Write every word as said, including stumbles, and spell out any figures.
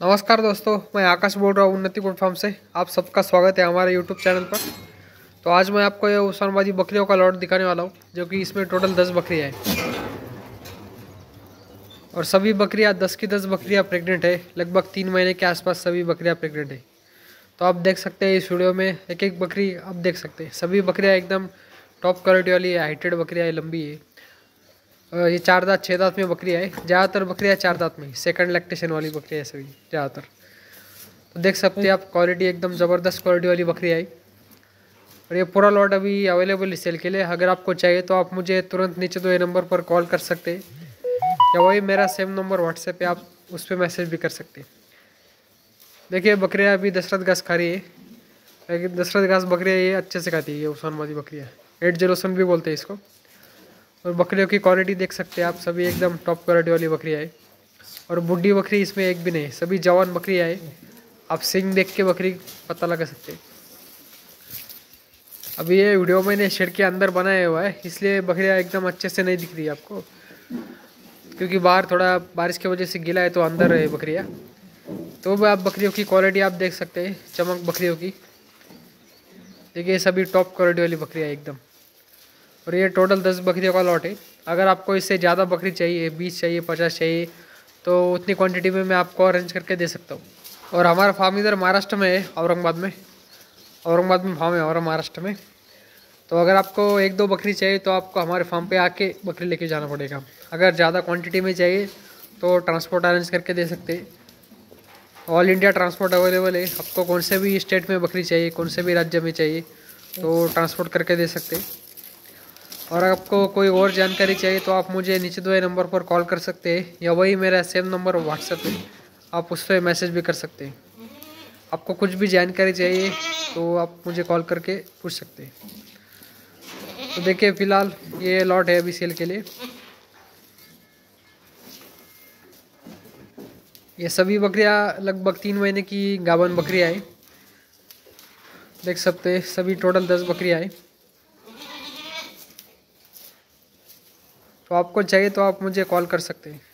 नमस्कार दोस्तों, मैं आकाश बोल रहा हूँ उन्नति गोट फार्म से। आप सबका स्वागत है हमारे यूट्यूब चैनल पर। तो आज मैं आपको ये उस्मानाबादी बकरियों का लॉट दिखाने वाला हूँ, जो कि इसमें टोटल दस बकरियाँ हैं और सभी बकरियाँ दस की दस बकरियाँ प्रेग्नेंट है। लगभग तीन महीने के आसपास सभी बकरियाँ प्रेग्नेंट है। तो आप देख सकते हैं इस वीडियो में एक एक बकरी आप देख सकते हैं। सभी बकरियाँ एकदम टॉप क्वालिटी वाली है, हाइटेड बकरियाँ है, लंबी है। ये चार दांत छः दांत में बकरियाँ है। ज़्यादातर बकरियाँ चार दांत में, सेकंड लैक्टेशन वाली बकरियाँ है सभी ज़्यादातर। तो देख सकते हैं आप, क्वालिटी एकदम ज़बरदस्त क्वालिटी वाली बकरियाँ है। और ये पूरा लॉट अभी अवेलेबल है सेल के लिए। अगर आपको चाहिए तो आप मुझे तुरंत नीचे दो ये नंबर पर कॉल कर सकते हैं, या वही मेरा सेम नंबर व्हाट्सएप पे आप उस पर मैसेज भी कर सकते हैं। देखिए बकरियाँ अभी दशरथ घास खा रही है, लेकिन दशरथ घास बकरियाँ ये अच्छे से खाती है। ये उस्मानाबादी बकरियाँ एट जीरो सन भी बोलते हैं इसको। और बकरियों की क्वालिटी देख सकते हैं आप, सभी एकदम टॉप क्वालिटी वाली बकरियाँ है। और बुढ़ी बकरी इसमें एक भी नहीं, सभी जवान बकरियाँ है। आप सिंग देख के बकरी पता लगा सकते हैं। अभी ये वीडियो मैंने शेड के अंदर बनाया हुआ है, इसलिए बकरियाँ एकदम अच्छे से नहीं दिख रही है आपको, क्योंकि बाहर थोड़ा बारिश की वजह से गीला है, तो अंदर है बकरियाँ। तो भी आप बकरियों की क्वालिटी आप देख सकते हैं, चमक बकरियों की। देखिए सभी टॉप क्वालिटी वाली बकरियाँ एकदम। और ये टोटल दस बकरियों का लॉट है। अगर आपको इससे ज़्यादा बकरी चाहिए, बीस चाहिए, पचास चाहिए, तो उतनी क्वांटिटी में मैं आपको अरेंज करके दे सकता हूँ। और हमारा फार्म इधर महाराष्ट्र में है, औरंगाबाद में। औरंगाबाद में फार्म है हमारा, महाराष्ट्र में। तो अगर आपको एक दो बकरी चाहिए तो आपको हमारे फार्म पे आके बकरी लेके जाना पड़ेगा। अगर ज़्यादा क्वांटिटी में चाहिए तो ट्रांसपोर्ट अरेंज करके दे सकते हैं। ऑल इंडिया ट्रांसपोर्ट अवेलेबल है। आपको कौन से भी स्टेट में बकरी चाहिए, कौन से भी राज्य में चाहिए, तो ट्रांसपोर्ट करके दे सकते हैं। और आपको कोई और जानकारी चाहिए तो आप मुझे नीचे दो नंबर पर कॉल कर सकते हैं, या वही मेरा सेम नंबर व्हाट्सएप है, आप उस पर मैसेज भी कर सकते हैं। आपको कुछ भी जानकारी चाहिए तो आप मुझे कॉल करके पूछ सकते हैं। तो देखिए फ़िलहाल ये लॉट है अभी सेल के लिए। ये सभी बकरियां लगभग तीन महीने की गाभन बकरियां हैं। देख सकते हैं सभी टोटल दस बकरियां हैं। तो आपको चाहिए तो आप मुझे कॉल कर सकते हैं।